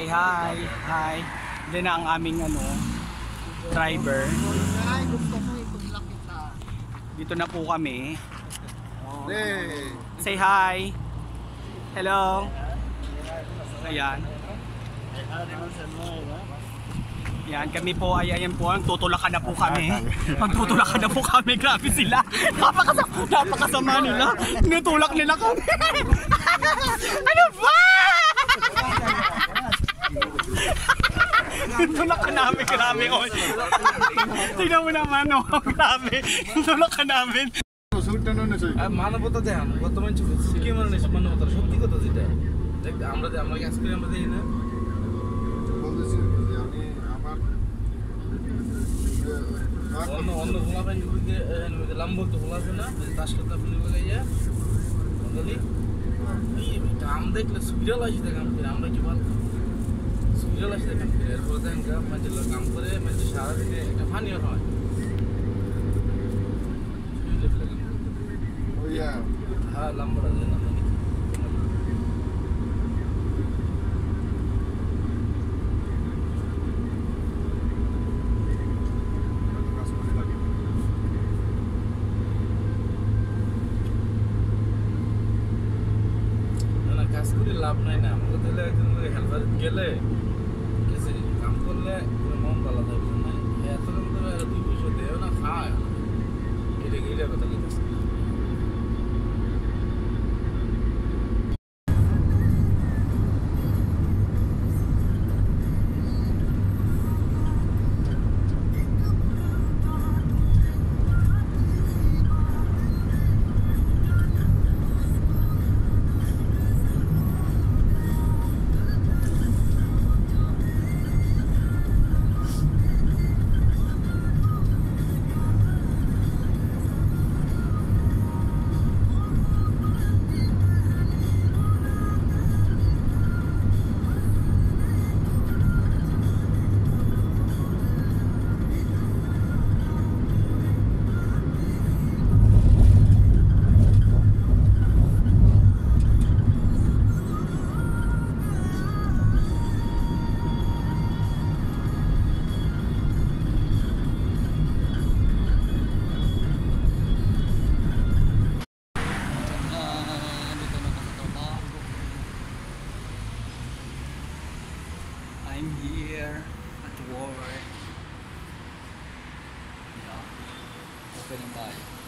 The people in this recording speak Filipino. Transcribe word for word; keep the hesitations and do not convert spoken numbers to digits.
Say hi. Hi. Diyan na ang aming ano, driver. Dito na po kami. Say hi. Hello. Ayan. Yan, kami po ay ayan po, tutulakan na po kami. Magtutulakan na po kami, grabe sila. Napakasama, napakasama nila. Tinutulak nila kami. Ano ba? Tinutulakan namin, grabe. Tingnan mo naman, no? Grabe. Tinutulakan namin. মানবতা দেন বর্তমান শিখে মানে নেই মানবতা সত্যি কথা যেটা দেখ আমরা আমরা কাজ করি আমরা দেখি না বলতেছি আমি আমার অন্য অন্য গোলা পাইন দিকে লম্ব তো গোলা আছে না তার সাথে আপনি লাগাইয়া বলি এই কাম দেখলে সুবিধা লাগে দেখ আমরা কি বল সুবিধা লাগে দেখ এরপর দেখ মানে কাম করে মানে সারা দিনে একটা ফানি হয় Yeah. Ah, lambat aja namanya. Nah, kasih lab naik na. Aku tuh lihat itu helper gele. Kisi, kamu tuh lihat mau bala tapi na. Ya tuh kamu tuh ada tuh bisa deh, na kah? Gile gile betul itu. I'm here at work. Yeah. Open ang tayo.